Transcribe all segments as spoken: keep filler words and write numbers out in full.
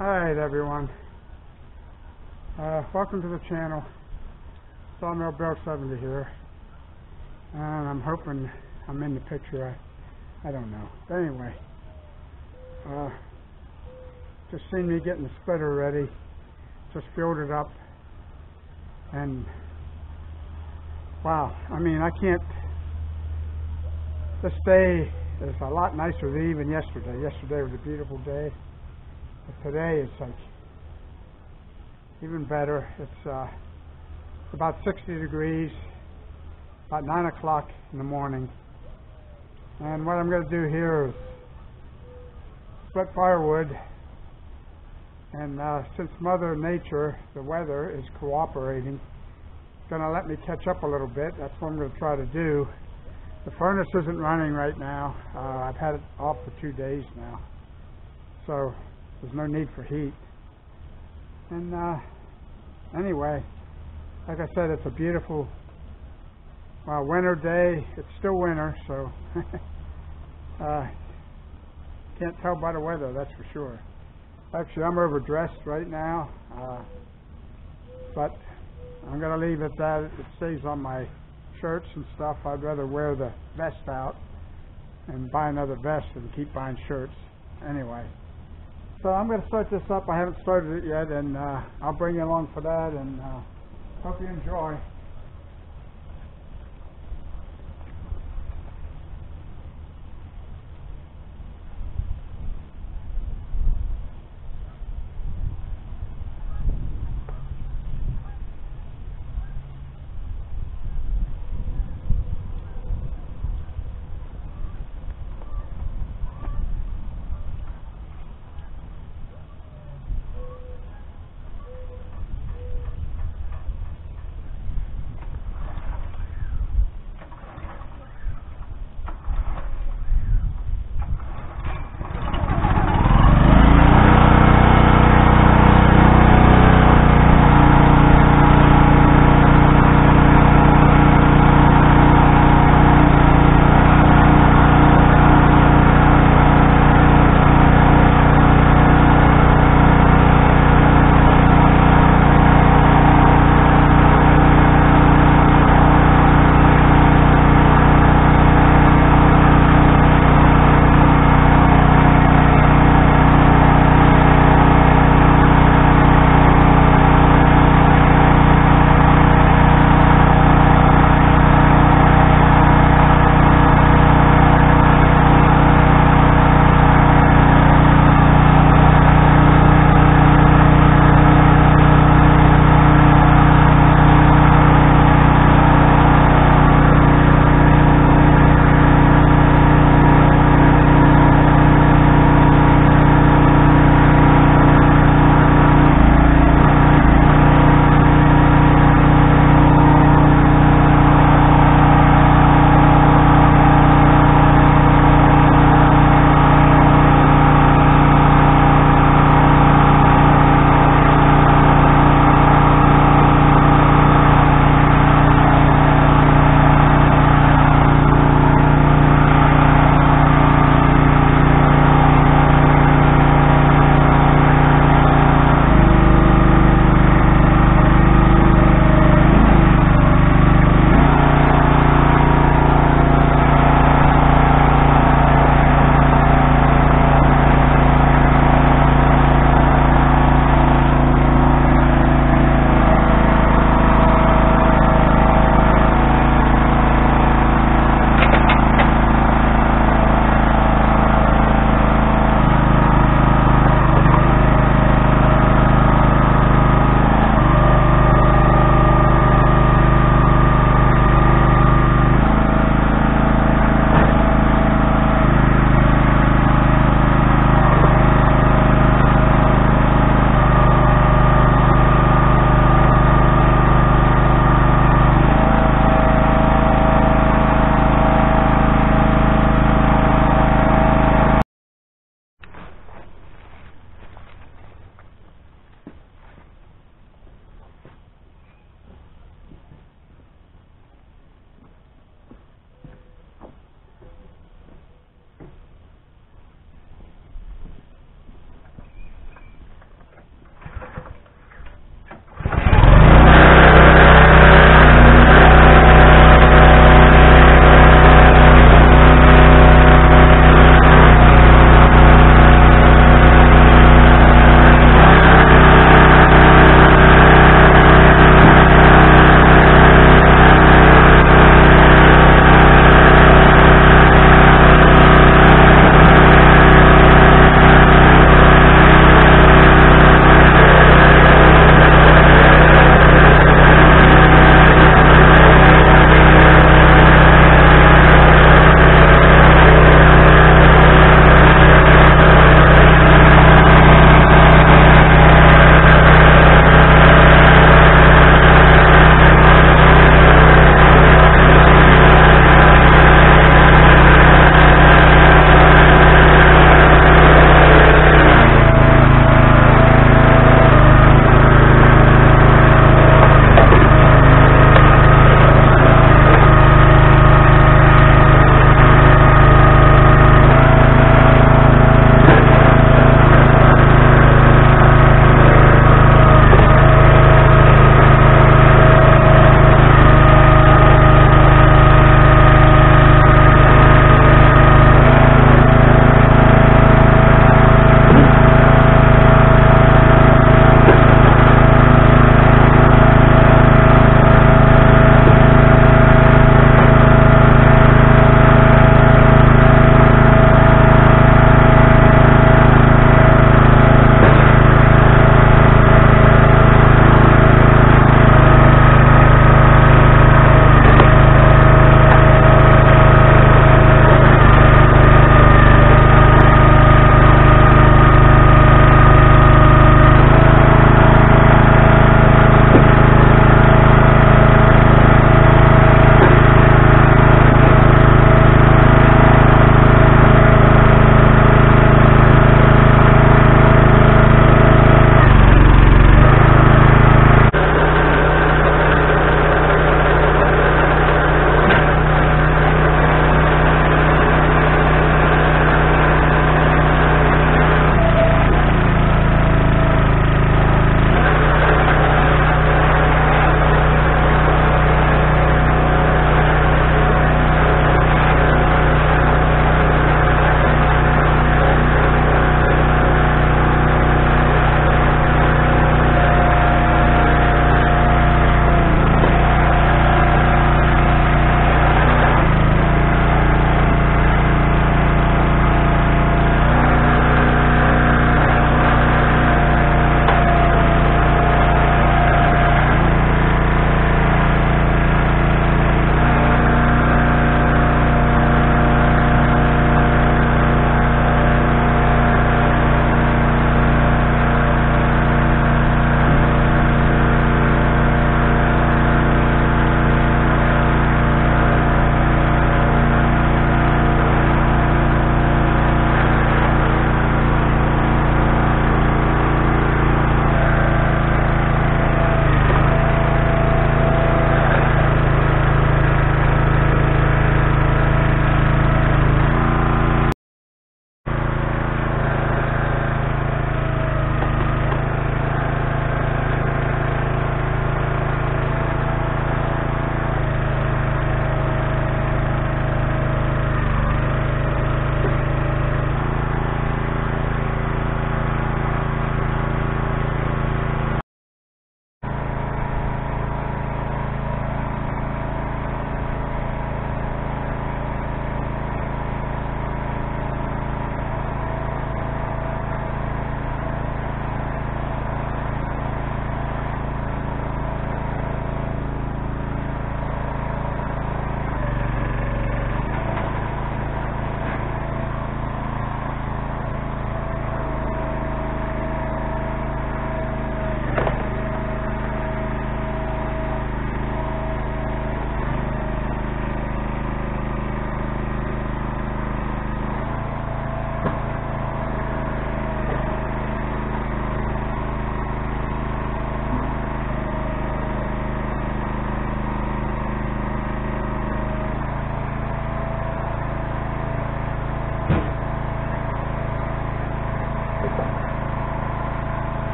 Alright everyone, uh, welcome to the channel. Sawmill Bill seventy here, and I'm hoping I'm in the picture. I, I don't know, but anyway, uh, just seen me getting the splitter ready, just filled it up, and wow, I mean I can't, this day is a lot nicer than even yesterday. Yesterday was a beautiful day. But today it's like even better. It's uh, about sixty degrees, about nine o'clock in the morning. And what I'm going to do here is split firewood. And uh, since Mother Nature, the weather, is cooperating, it's going to let me catch up a little bit. That's what I'm going to try to do. The furnace isn't running right now. Uh, I've had it off for two days now. So there's no need for heat. And uh, anyway, like I said, it's a beautiful uh, winter day. It's still winter, so uh, can't tell by the weather, that's for sure. Actually, I'm overdressed right now, uh, but I'm going to leave it that it stays on my shirts and stuff. I'd rather wear the vest out and buy another vest than keep buying shirts. Anyway. So I'm going to start this up. I haven't started it yet, and uh, I'll bring you along for that, and uh, hope you enjoy.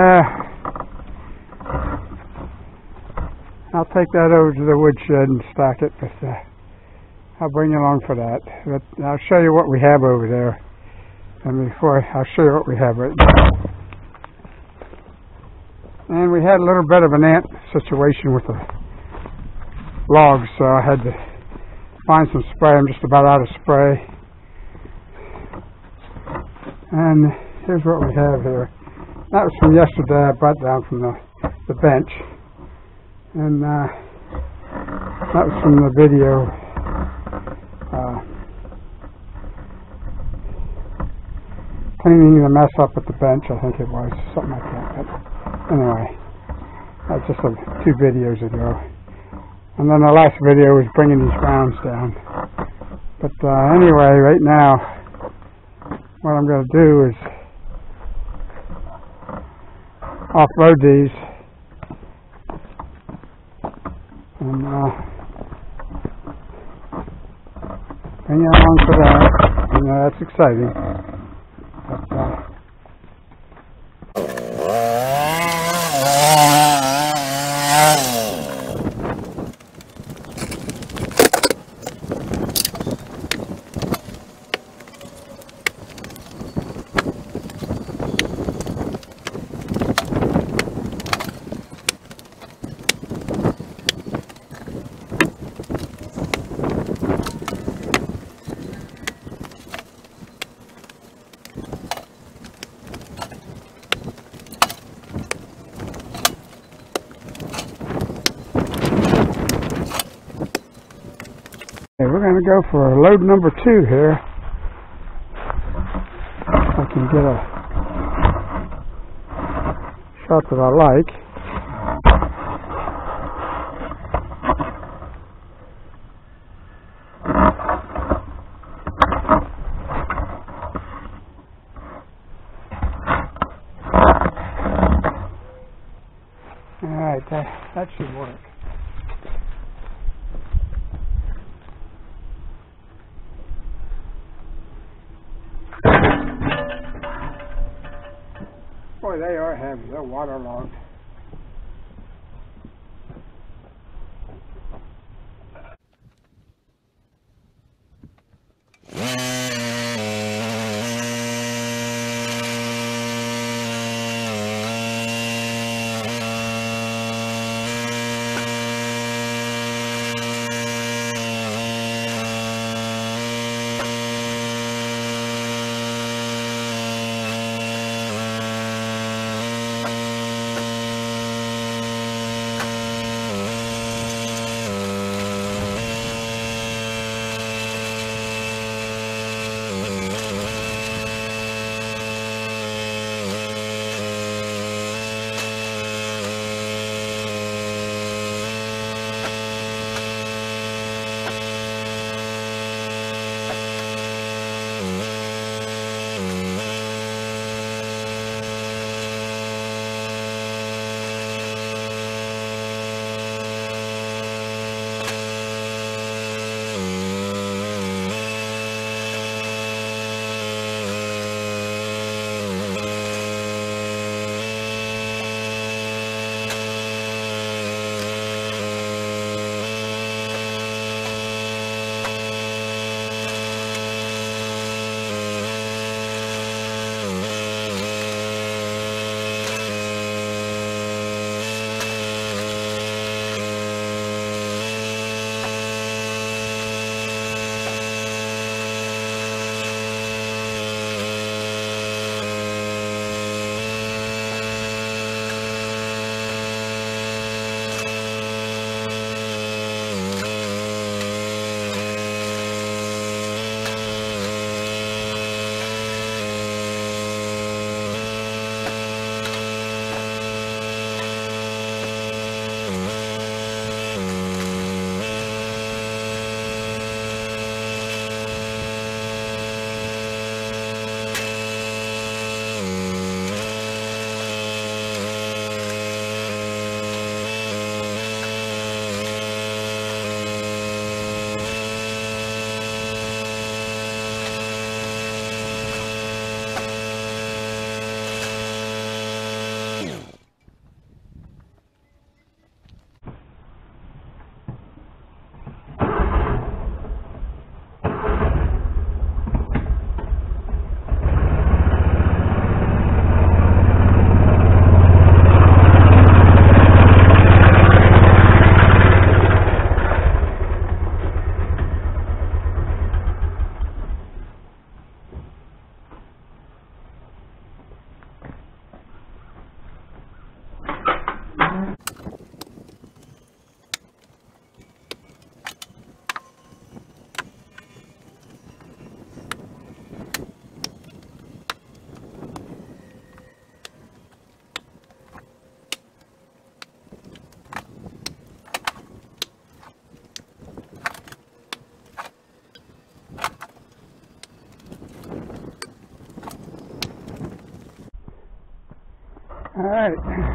uh, I'll take that over to the woodshed and stack it, but uh, I'll bring you along for that. But I'll show you what we have over there. And before I'll show you what we have right now. And we had a little bit of an ant situation with the logs, so I had to find some spray. I'm just about out of spray. And here's what we have here. That was from yesterday. I brought down from the, the bench. And uh, that was from the video. Uh, cleaning the mess up at the bench, I think it was. Something like that. But anyway, that's just a, two videos ago. And then the last video was bringing these grounds down. But uh, anyway, right now, what I'm going to do is off-road these. And uh, bring you along for that. You know, that's exciting. But, uh, we're going to go for load number two here. If I can get a shot that I like. Alright, that, that should work. Boy, they are heavy. They're waterlogged. All right,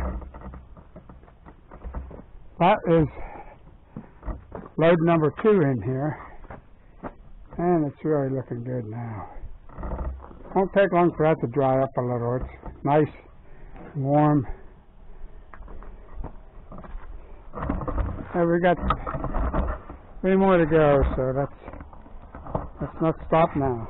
that is load number two in here, and it's really looking good now. Won't take long for that to dry up a little. It's nice, warm. And we got three more to go, so that's let's not stop now.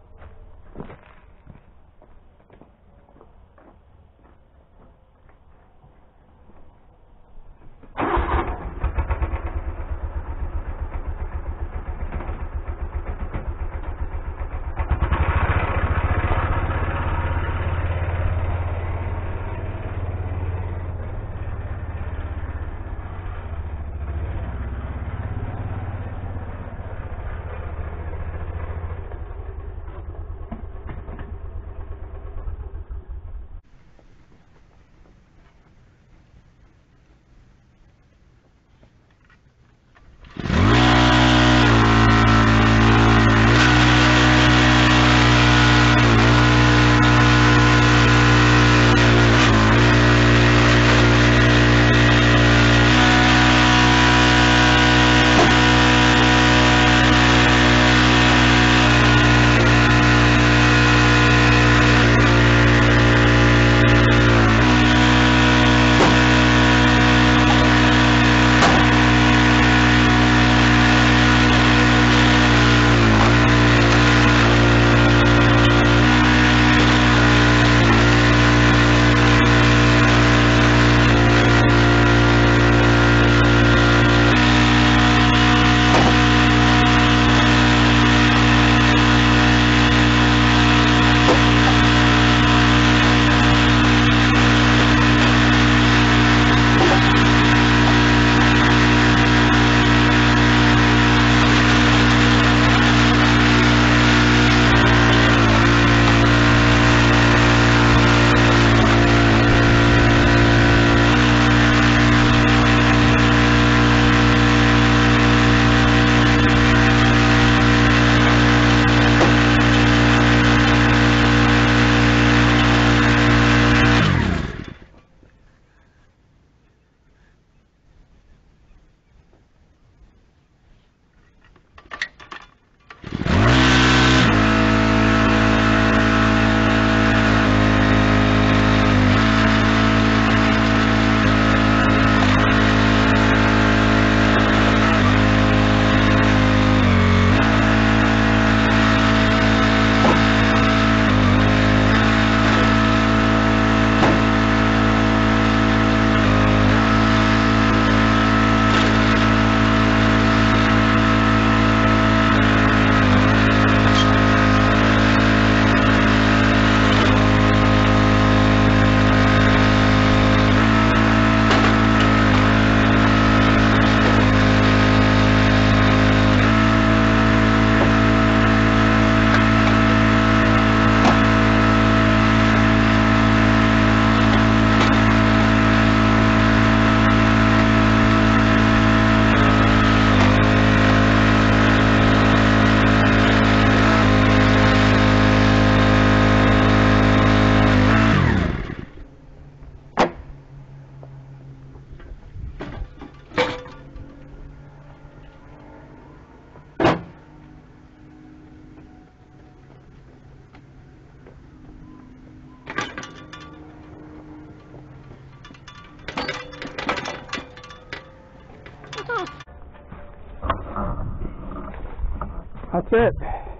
That's it.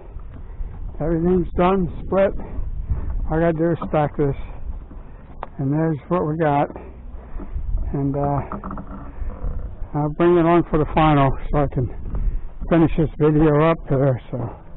Everything's done, split. All I gotta do is stack this. And there's what we got. And uh, I'll bring it on for the final so I can finish this video up there. So.